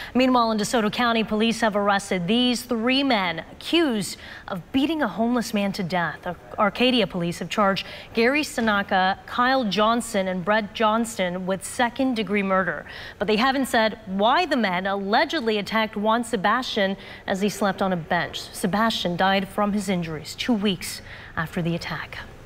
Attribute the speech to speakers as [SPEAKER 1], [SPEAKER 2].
[SPEAKER 1] Meanwhile, in DeSoto County, police have arrested these three men accused of beating a homeless man to death. Arcadia police have charged Gary Tanaka, Kyle Johnson, and Brett Johnston with second-degree murder. But they haven't said why the men allegedly attacked Juan Sebastian as he slept on a bench. Sebastian died from his injuries 2 weeks after the attack.